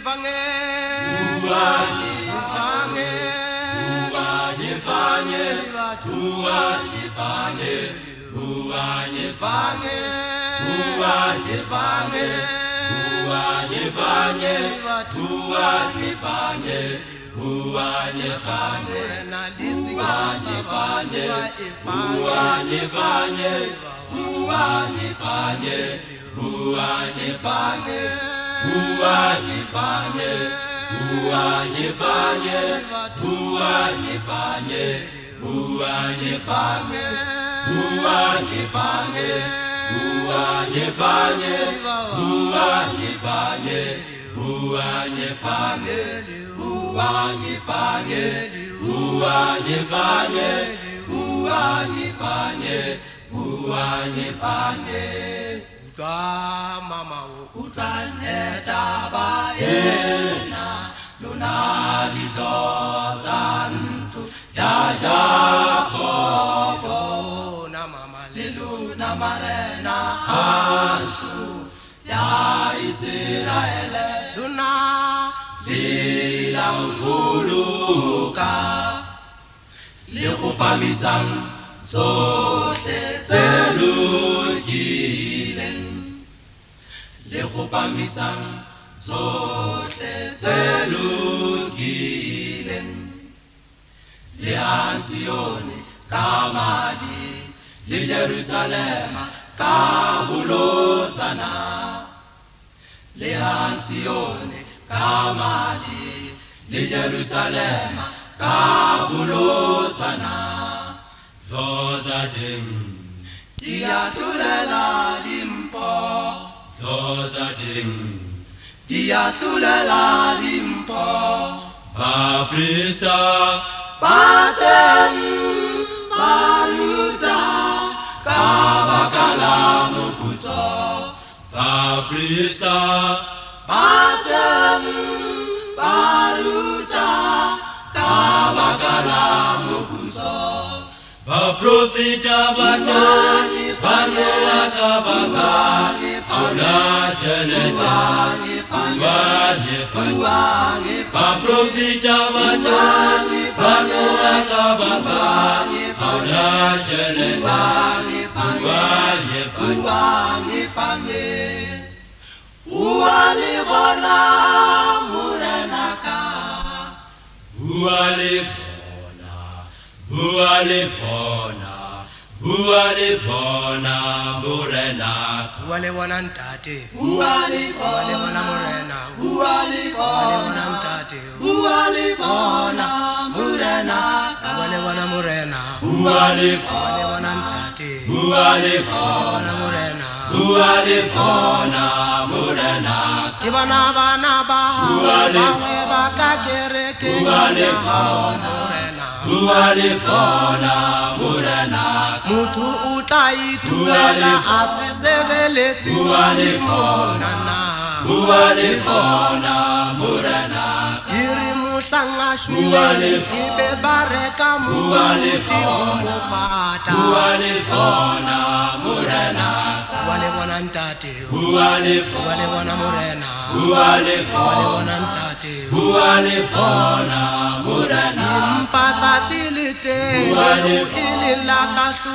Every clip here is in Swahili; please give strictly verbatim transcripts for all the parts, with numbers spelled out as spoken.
ngifange uwa ngifange uwa ngifange uwa ngifange uwa ngifange uwa ngifange uwa ngifange uwa ngifange uwa ngifange nalisi uwa ngifange uwa ngifange uwa ngifange uwa ngifange uwa ngifange uwa ngifange uwa ngifange uwa ngifange uwa ngifange uwa ngifange uwa ngifange uwa ngifange uwa ngifange uwa ngifange uwa ngifange uwa ngifange Uta mama utanyeta bayena luna dizozantu ya Jakobo na mama leluna marena antu ya Israele luna lilaunguluka likupamisang sohle tselugileng lekupamisang sohle tselugileng lehansione kamadi le Jerusalema kabulotsana lehansione kamadi le Jerusalema kabulotsana Zodading Diasulela limpo Zodading Diasulela limpo Baprista Baten Baruta Kabakala Mukuto Baprista Baten Baruta Kabakala Mukuto Baprofita batani Banoa kabagani Aula jenetani Wani fani Baprofita batani Banoa kabagani Aula jenetani Wani fani Wani Uwali bona murenaka Uwali Uwali bona, uwali bona morena. Uwali bona ntate. Uwali bona morena. Uwali bona ntate. Uwali bona morena. Uwali bona morena. Uwali bona ntate. Uwali bona morena. Uwali bona morena. Kibana bana ba. Uwali bona kereke. Uwali bona. Uwali bona morena mutu utaitulela asisebeleti uwali bona uwali bona morena iri muhlanga shule ibe bareka muti umupata uwali bona morena uwali bona ntate uwali bona morena uwali bona ntate uwali bona morena impata tilite ilila kashu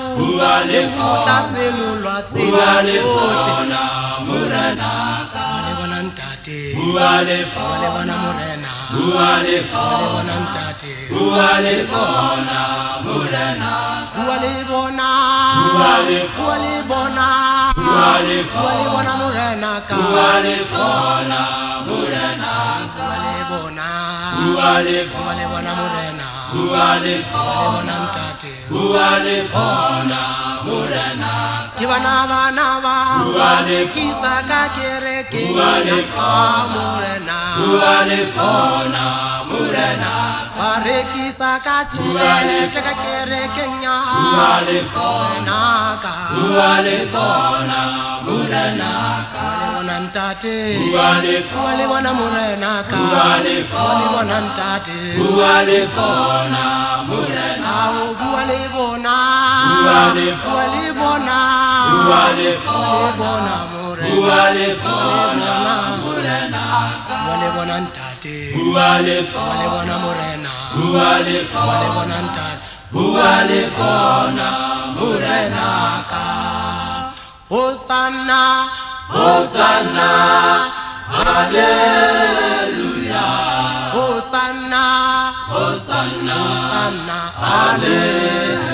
uwala selulwa uwali bona morena uwali bona ntate uwali bona morena uwali bona ntate uwali bona morena uwali bona uwali bona uwali bona morena uwali bona morena uwali bona uwali bona morena uwali bona ntate uwali bona morena kibana bana ba uwali kisaka kereke uwali morena uwali bona morena bare kisaka chile teka kereke nya uwali bona ka uwali bona morena uwali bona ntate uwali bona morena ka uwali bona ntate uwali bona morena uwali bona uwali bona uwali bona morena uwali bona morena Uale bona ntate. Uale bona morena. Uale bona ntate. Uale bona morena ka. Hosanna, Hosanna, Hallelujah. Hosanna, Hosanna, Hosanna, Hallelujah.